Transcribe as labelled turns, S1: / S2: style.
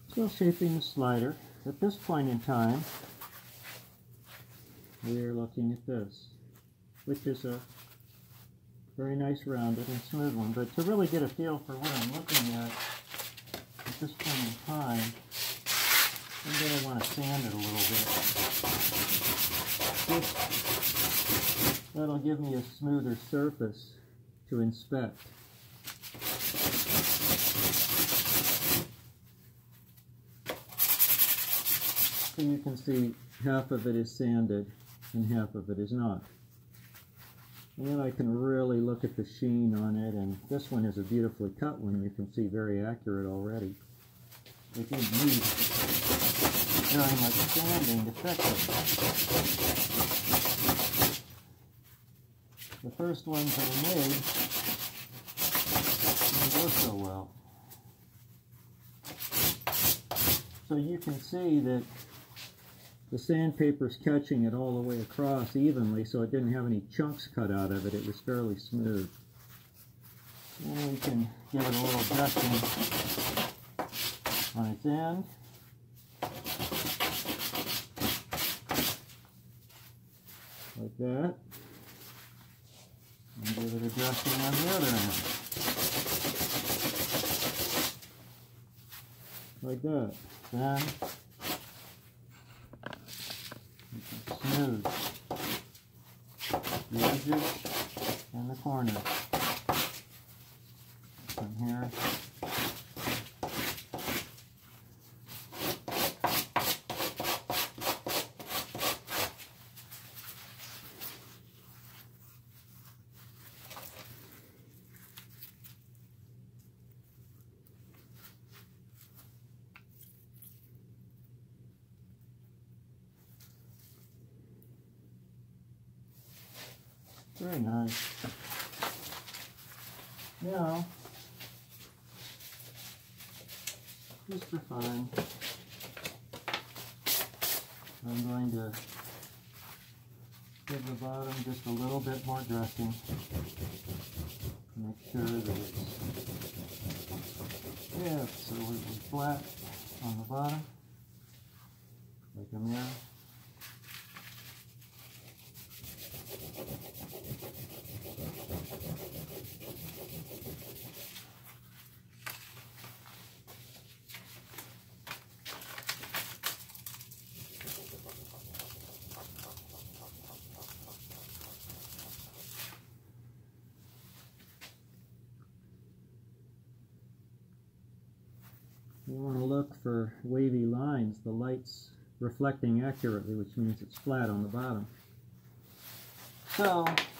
S1: Still shaping the slider. At this point in time, we are looking at this, which is a very nice rounded and smooth one. But to really get a feel for what I'm looking at this point in time, I'm going to want to sand it a little bit. That'll give me a smoother surface to inspect. So you can see half of it is sanded and half of it is not. And then I can really look at the sheen on it, and this one is a beautifully cut one. You can see very accurate already. It didn't need very much sanding to fix it. The first ones that I made didn't go so well. So you can see that the sandpaper's catching it all the way across evenly, so it didn't have any chunks cut out of it. It was fairly smooth. And we can give it a little dusting on its end. Like that. And give it a dusting on the other end. Like that. Then smooth the edges and the corners from here. Very nice. Now, just for fun, I'm going to give the bottom just a little bit more dressing to make sure that it's absolutely flat on the bottom, like a mirror. You want to look for wavy lines, the light's reflecting accurately, which means it's flat on the bottom. So,